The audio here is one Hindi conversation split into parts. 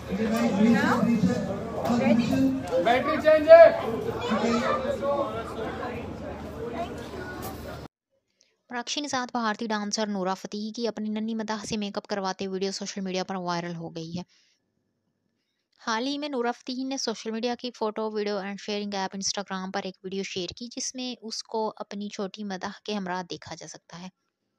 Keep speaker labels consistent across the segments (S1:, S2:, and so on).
S1: Now? Ready?
S2: बैटरी चेंज है।
S3: प्राक्षी निषाद भारतीय डांसर नूरा फतेही की अपनी नन्ही मदाह से मेकअप करवाते वीडियो सोशल मीडिया पर वायरल हो गई है। हाल ही में नूरा फतेही ने सोशल मीडिया की photo video and sharing app Instagram पर एक वीडियो शेयर की जिसमें उसको अपनी छोटी मदाह के हमरा देखा जा सकता है।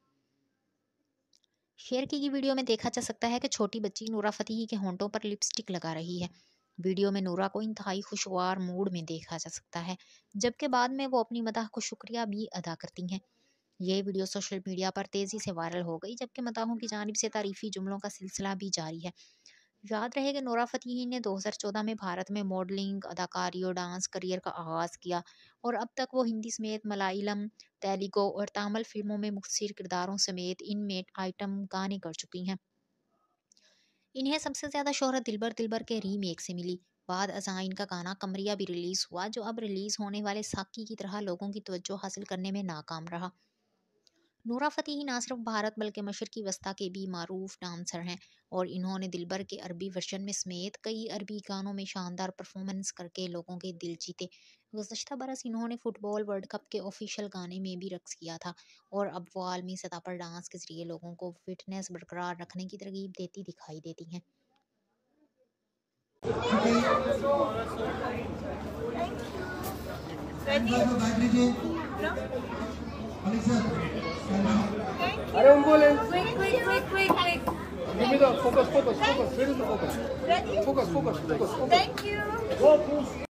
S3: शेयर की गई वीडियो में देखा जा सकता है कि छोटी बच्ची नूरा फतेही के होंठों पर लिपस्टिक लगा रही है। वीडियो में नूरा को इंतहाई खुशगवार मूड में देखा जा सकता है, जबकि बाद में वो अपनी मदाह को शुक्रिया भी अदा करती हैं। ये वीडियो सोशल मीडिया पर तेज़ी से वायरल हो गई, जबकि मदाहों की जानिब से तारीफ़ी जुमलों का सिलसिला भी जारी है। याद रहे कि नूरा फतेही ने 2014 में भारत में मॉडलिंग, अदाकारी और डांस करियर का आगाज़ किया और अब तक वो हिंदी समेत मलयालम, तेलुगु और तमिल फिल्मों में मुख्तलिफ किरदारों समेत इनमें आइटम गाने कर चुकी हैं। इन्हें सबसे ज़्यादा शोहरत दिलबर दिलबर के रीमेक से मिली। बाद अज़ां इनका गाना कमरिया भी रिलीज़ हुआ, जो अब रिलीज़ होने वाले साकी की तरह लोगों की तवज्जो हासिल करने में नाकाम रहा। नूरा फतेही ना सिर्फ भारत बल्कि मशरकी वस्ता के भी मारूफ डांसर हैं और इन्होंने दिलबर के अरबी वर्जन में समेत कई अरबी गानों में शानदार परफॉर्मेंस करके लोगों के दिल जीते। गुज़श्ता बरस इन्होंने फुटबॉल वर्ल्ड कप के ऑफिशियल गाने में भी रक्स किया था और अब वो आलमी सतह पर डांस के जरिए लोगों को फिटनेस बरकरार रखने की तरगीब देती दिखाई देती हैं।
S1: Ready? No?
S2: अरे उनको ले।
S1: Quick.
S2: Give me the focus. Where is the focus?
S1: Ready?
S2: Focus.
S1: Thank you.